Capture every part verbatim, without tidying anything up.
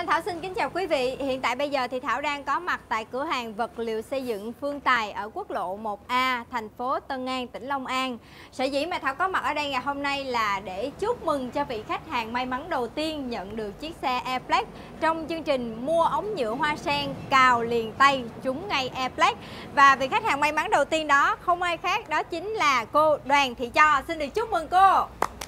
Minh Thảo xin kính chào quý vị. Hiện tại bây giờ thì Thảo đang có mặt tại cửa hàng vật liệu xây dựng Phương Tài ở quốc lộ một A, thành phố Tân An, tỉnh Long An. Sở dĩ mà Thảo có mặt ở đây ngày hôm nay là để chúc mừng cho vị khách hàng may mắn đầu tiên nhận được chiếc xe Airblade trong chương trình mua ống nhựa hoa sen cào liền tay trúng ngay Airblade. Và vị khách hàng may mắn đầu tiên đó không ai khác, đó chính là cô Đoàn Thị Cho. Xin được chúc mừng cô.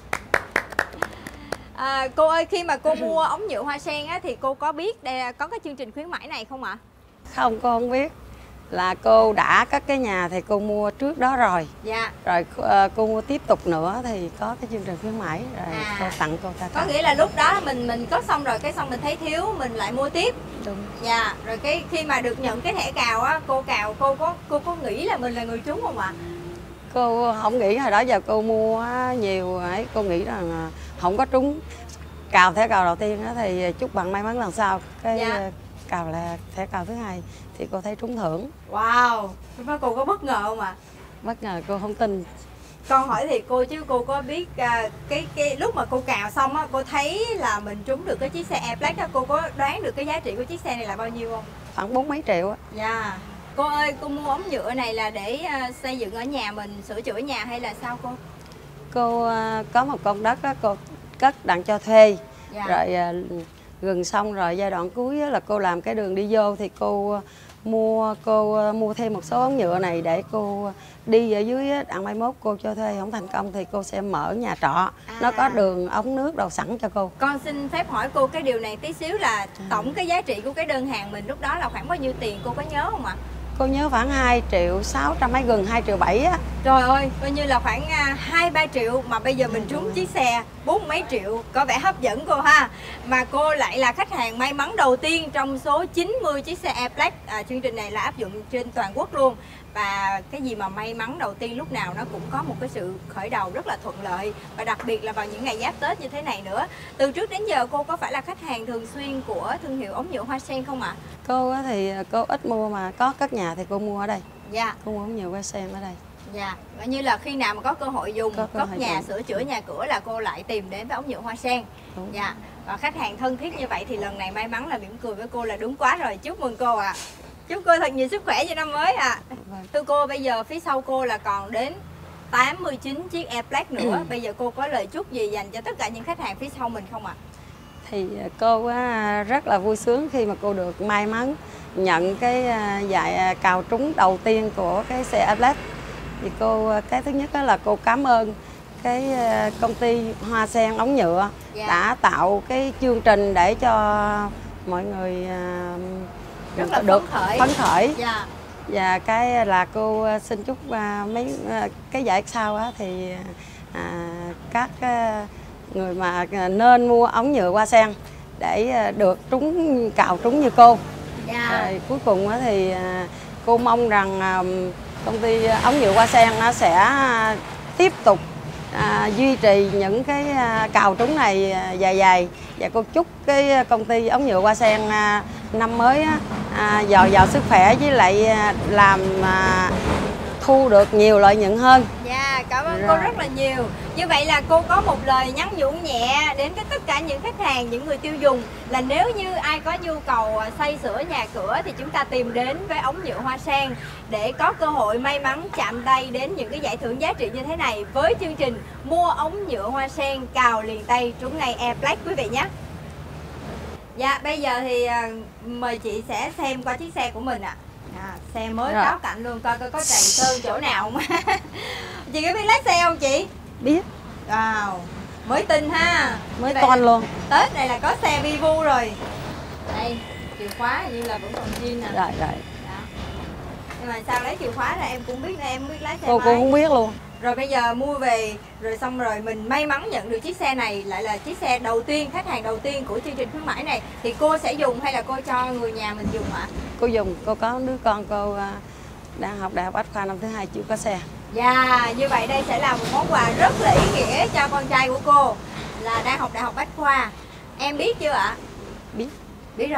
À, cô ơi, khi mà cô mua ống nhựa hoa sen á, thì cô có biết đây, có cái chương trình khuyến mãi này không ạ? Không, cô không biết. Là cô đã cất cái nhà thì cô mua trước đó rồi. Dạ. Rồi uh, cô mua tiếp tục nữa thì có cái chương trình khuyến mãi rồi à, cô tặng cô ta. Có nghĩa là lúc đó mình mình có xong rồi, cái xong mình thấy thiếu mình lại mua tiếp. Đúng. Dạ. Rồi cái khi mà được nhận cái thẻ cào á, cô cào cô có cô có nghĩ là mình là người trúng không ạ? Cô không nghĩ, hồi đó giờ cô mua nhiều ấy, cô nghĩ rằng không có trúng. Cào thẻ cào đầu tiên đó thì chúc bạn may mắn lần sau. Cái dạ. Cào là thẻ cào thứ hai thì cô thấy trúng thưởng. Wow, cô có bất ngờ không ạ? Bất ngờ, cô không tin. Con hỏi thì cô chứ cô có biết uh, cái cái lúc mà cô cào xong á, cô thấy là mình trúng được cái chiếc xe Airblade đó, cô có đoán được cái giá trị của chiếc xe này là bao nhiêu không? Khoảng bốn mấy triệu á. Dạ. Yeah. Cô ơi, cô mua ống nhựa này là để uh, xây dựng ở nhà mình, sửa chữa nhà hay là sao cô? Cô uh, có một con đất đó, cô cất đặng cho thuê. Dạ. Rồi uh, gần xong rồi giai đoạn cuối là cô làm cái đường đi vô thì cô uh, mua cô uh, mua thêm một số ống nhựa này để cô đi ở dưới đặng mai mốt cô cho thuê không thành công thì cô sẽ mở nhà trọ. À. Nó có đường ống nước đầu sẵn cho cô. Con xin phép hỏi cô cái điều này tí xíu là tổng cái giá trị của cái đơn hàng mình lúc đó là khoảng bao nhiêu tiền, cô có nhớ không ạ? Cô nhớ khoảng hai triệu sáu trăm mấy, gần hai triệu bảy á. Trời ơi, coi như là khoảng hai ba triệu mà bây giờ mình trúng chiếc xe bốn mấy triệu, có vẻ hấp dẫn cô ha. Mà cô lại là khách hàng may mắn đầu tiên trong số chín mươi chiếc xe Airblade. À, chương trình này là áp dụng trên toàn quốc luôn. Và cái gì mà may mắn đầu tiên lúc nào nó cũng có một cái sự khởi đầu rất là thuận lợi. Và đặc biệt là vào những ngày giáp Tết như thế này nữa. Từ trước đến giờ cô có phải là khách hàng thường xuyên của thương hiệu ống nhựa hoa sen không ạ? À? Cô thì cô ít mua mà có cất nhà thì cô mua ở đây. Dạ. Cô mua ống nhựa hoa sen ở đây. Dạ, và như là khi nào mà có cơ hội dùng, có cơ cất hội nhà, dùng. Sửa chữa nhà cửa là cô lại tìm đến với ống nhựa hoa sen. Đúng. Dạ, và khách hàng thân thiết như vậy thì lần này may mắn là mỉm cười với cô là đúng quá rồi. Chúc mừng cô ạ. À. Chúc cô thật nhiều sức khỏe cho năm mới ạ. À. Vâng. Thưa cô, bây giờ phía sau cô là còn đến tám mươi chín chiếc Airblade nữa. Ừ. Bây giờ cô có lời chúc gì dành cho tất cả những khách hàng phía sau mình không ạ? À? Thì cô rất là vui sướng khi mà cô được may mắn nhận cái giải cào trúng đầu tiên của cái xe Airblade. Thì cô, cái thứ nhất đó là cô cảm ơn cái công ty hoa sen ống nhựa. Dạ. Đã tạo cái chương trình để cho mọi người rất là được phấn khởi, phấn khởi. Dạ. Và cái là cô xin chúc mấy cái giải sau á thì à, các người mà nên mua ống nhựa hoa sen để được trúng cào trúng như cô. Dạ. Rồi cuối cùng thì cô mong rằng công ty ống nhựa hoa sen nó sẽ tiếp tục à, duy trì những cái cào trúng này dài dài. Và cô chúc cái công ty ống nhựa hoa sen à, năm mới à, giàu giàu sức khỏe với lại làm à, thu được nhiều lợi nhuận hơn. Dạ, cảm ơn rồi. Cô rất là nhiều. Như vậy là cô có một lời nhắn nhủ nhẹ đến với tất cả những khách hàng, những người tiêu dùng là nếu như ai có nhu cầu xây sửa nhà cửa thì chúng ta tìm đến với ống nhựa hoa sen để có cơ hội may mắn chạm tay đến những cái giải thưởng giá trị như thế này với chương trình mua ống nhựa hoa sen cào liền tay trúng ngay Airblade quý vị nhé. Dạ, bây giờ thì mời chị sẽ xem qua chiếc xe của mình ạ. À. À, xe mới rồi. Cáo cạnh luôn, coi coi có trầy sơn chỗ nào không. Chị có biết lái xe không chị? Biết. Wow, mới tinh ha. Mới toan luôn. Tết này là có xe Vivu rồi. Đây, chìa khóa như là vẫn còn zin nè. Rồi rồi. Đó. Nhưng mà sao lấy chìa khóa là em cũng biết, em biết lái xe. Cô, cô không biết luôn. Rồi bây giờ mua về rồi xong rồi mình may mắn nhận được chiếc xe này, lại là chiếc xe đầu tiên, khách hàng đầu tiên của chương trình khuyến mãi này, thì cô sẽ dùng hay là cô cho người nhà mình dùng ạ? Cô dùng, cô có đứa con cô đang học đại học Bách Khoa năm thứ hai chưa có xe. Dạ, như vậy đây sẽ là một món quà rất là ý nghĩa cho con trai của cô là đang học đại học Bách Khoa. Em biết chưa ạ? Biết. Biết rồi.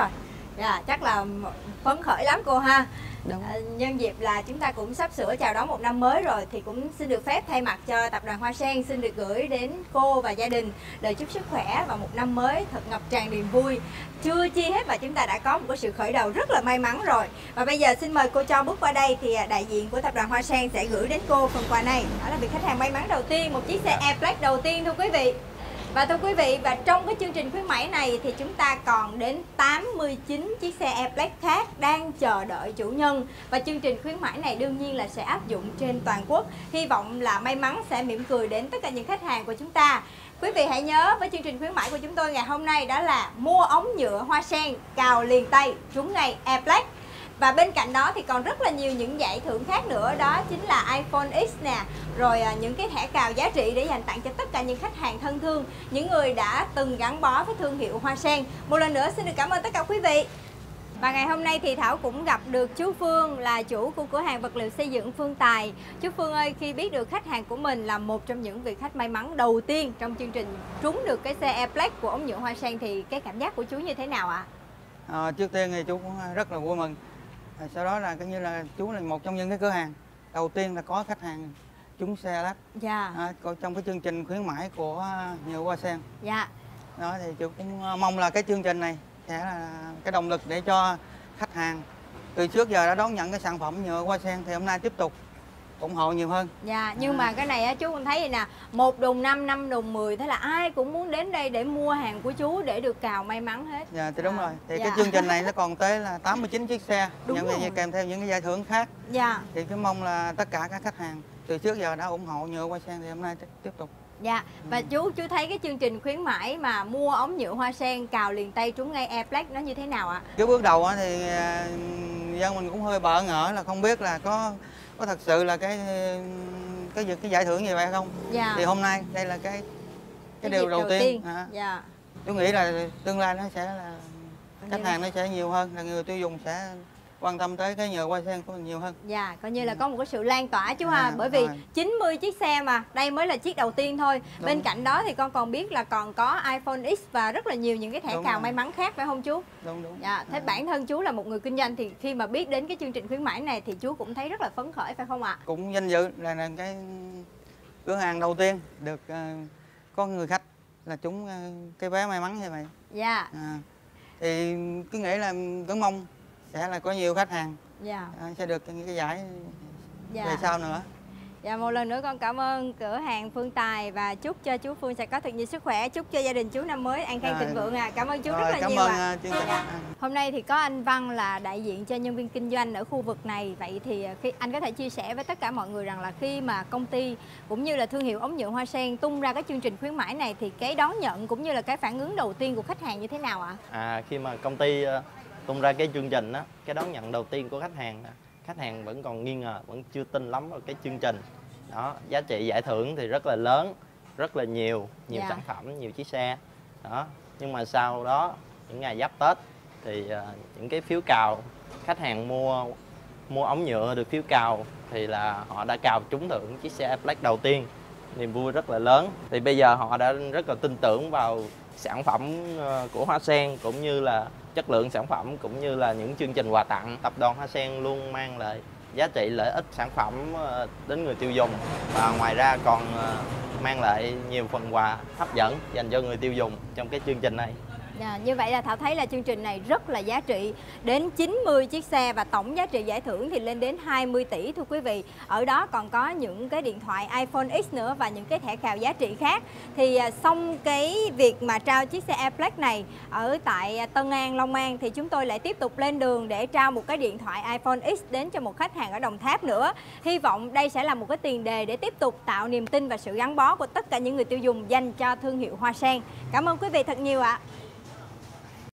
Dạ, chắc là phấn khởi lắm cô ha. Đúng. À, nhân dịp là chúng ta cũng sắp sửa chào đón một năm mới rồi thì cũng xin được phép thay mặt cho tập đoàn Hoa Sen xin được gửi đến cô và gia đình lời chúc sức khỏe và một năm mới thật ngập tràn niềm vui. Chưa chi hết và chúng ta đã có một cái sự khởi đầu rất là may mắn rồi. Và bây giờ xin mời cô Cho bước qua đây thì đại diện của tập đoàn Hoa Sen sẽ gửi đến cô phần quà này. Đó là vị khách hàng may mắn đầu tiên, một chiếc xe Airflex đầu tiên thưa quý vị. Và thưa quý vị, và trong cái chương trình khuyến mãi này thì chúng ta còn đến tám mươi chín chiếc xe Airflex khác đang chờ đợi chủ nhân. Và chương trình khuyến mãi này đương nhiên là sẽ áp dụng trên toàn quốc. Hy vọng là may mắn sẽ mỉm cười đến tất cả những khách hàng của chúng ta. Quý vị hãy nhớ với chương trình khuyến mãi của chúng tôi ngày hôm nay đó là mua ống nhựa Hoa Sen cào liền tay trúng ngay Airflex. Và bên cạnh đó thì còn rất là nhiều những giải thưởng khác nữa, đó chính là iPhone X nè, rồi những cái thẻ cào giá trị để dành tặng cho tất cả những khách hàng thân thương, những người đã từng gắn bó với thương hiệu Hoa Sen. Một lần nữa xin được cảm ơn tất cả quý vị. Và ngày hôm nay thì Thảo cũng gặp được chú Phương là chủ của cửa hàng vật liệu xây dựng Phương Tài. Chú Phương ơi, khi biết được khách hàng của mình là một trong những vị khách may mắn đầu tiên trong chương trình trúng được cái xe Airflex của ống nhựa Hoa Sen thì cái cảm giác của chú như thế nào ạ? À, trước tiên thì chú cũng rất là vui mừng. Sau đó là coi như là chú là một trong những cái cửa hàng đầu tiên là có khách hàng trúng xe lắc. Dạ. À, trong cái chương trình khuyến mãi của nhựa Hoa Sen. Dạ. Đó thì chú cũng mong là cái chương trình này sẽ là cái động lực để cho khách hàng từ trước giờ đã đón nhận cái sản phẩm nhựa Hoa Sen thì hôm nay tiếp tục ủng hộ nhiều hơn. Dạ, nhưng à. mà cái này á, chú cũng thấy vậy nè, một đồng năm, năm đồng mười, thế là ai cũng muốn đến đây để mua hàng của chú để được cào may mắn hết. Dạ thì đúng à. rồi. Thì dạ. cái chương trình này nó còn tới là tám mươi chín chiếc xe, đúng nhưng rồi. kèm theo những cái giải thưởng khác. Dạ. Thì cứ mong là tất cả các khách hàng từ trước giờ đã ủng hộ nhựa Hoa Sen thì hôm nay tiếp tục. Dạ, và ừ. chú chú thấy cái chương trình khuyến mãi mà mua ống nhựa Hoa Sen cào liền tay trúng ngay Airflex nó như thế nào ạ? Cái bước đầu thì dân mình cũng hơi bỡ ngỡ là không biết là có có thật sự là cái cái cái, cái giải thưởng như vậy không? Dạ. Thì hôm nay đây là cái cái, cái điều đầu, đầu tiên. tiên. À. Dạ. Tôi nghĩ là tương lai nó sẽ là khách hàng nó sẽ nhiều hơn, là người tiêu dùng sẽ quan tâm tới cái nhựa Hoa Sen của mình nhiều hơn. Dạ, coi như là có một cái sự lan tỏa chú ha, à, bởi vì rồi. chín mươi chiếc xe mà, đây mới là chiếc đầu tiên thôi. Đúng. Bên cạnh đó thì con còn biết là còn có iPhone X và rất là nhiều những cái thẻ đúng cào rồi. May mắn khác phải không chú? Đúng đúng. Dạ, thế à. Bản thân chú là một người kinh doanh thì khi mà biết đến cái chương trình khuyến mãi này thì chú cũng thấy rất là phấn khởi phải không ạ? Cũng danh dự là, là cái cửa hàng đầu tiên được uh, có người khách là trúng uh, cái vé may mắn như vậy. Dạ. À, thì cứ nghĩ là vẫn mong sẽ là có nhiều khách hàng dạ. à, sẽ được những cái giải dạ. về sau nữa. Dạ, một lần nữa con cảm ơn cửa hàng Phương Tài và chúc cho chú Phương sẽ có thật nhiều sức khỏe, chúc cho gia đình chú năm mới an khang thịnh vượng à. Cảm ơn chú rồi, rất là cảm nhiều ơn, ạ. Uh, dạ. Hôm nay thì có anh Văn là đại diện cho nhân viên kinh doanh ở khu vực này. Vậy thì khi anh có thể chia sẻ với tất cả mọi người rằng là khi mà công ty cũng như là thương hiệu ống nhựa Hoa Sen tung ra cái chương trình khuyến mãi này thì cái đón nhận cũng như là cái phản ứng đầu tiên của khách hàng như thế nào ạ? À, khi mà công ty tung ra cái chương trình đó, cái đón nhận đầu tiên của khách hàng, khách hàng vẫn còn nghi ngờ, vẫn chưa tin lắm vào cái chương trình. Đó, giá trị giải thưởng thì rất là lớn, rất là nhiều, nhiều dạ. sản phẩm, nhiều chiếc xe. Đó, nhưng mà sau đó những ngày giáp Tết thì uh, những cái phiếu cào, khách hàng mua mua ống nhựa được phiếu cào thì là họ đã cào trúng thưởng chiếc xe Airflex đầu tiên. Niềm vui rất là lớn. Thì bây giờ họ đã rất là tin tưởng vào sản phẩm của Hoa Sen cũng như là chất lượng sản phẩm cũng như là những chương trình quà tặng. Tập đoàn Hoa Sen luôn mang lại giá trị lợi ích sản phẩm đến người tiêu dùng và ngoài ra còn mang lại nhiều phần quà hấp dẫn dành cho người tiêu dùng trong cái chương trình này. À, như vậy là Thảo thấy là chương trình này rất là giá trị, đến chín mươi chiếc xe và tổng giá trị giải thưởng thì lên đến hai mươi tỷ thưa quý vị. Ở đó còn có những cái điện thoại iPhone X nữa và những cái thẻ cào giá trị khác. Thì à, xong cái việc mà trao chiếc xe Airflex này ở tại Tân An, Long An thì chúng tôi lại tiếp tục lên đường để trao một cái điện thoại iPhone X đến cho một khách hàng ở Đồng Tháp nữa. Hy vọng đây sẽ là một cái tiền đề để tiếp tục tạo niềm tin và sự gắn bó của tất cả những người tiêu dùng dành cho thương hiệu Hoa Sen. Cảm ơn quý vị thật nhiều ạ.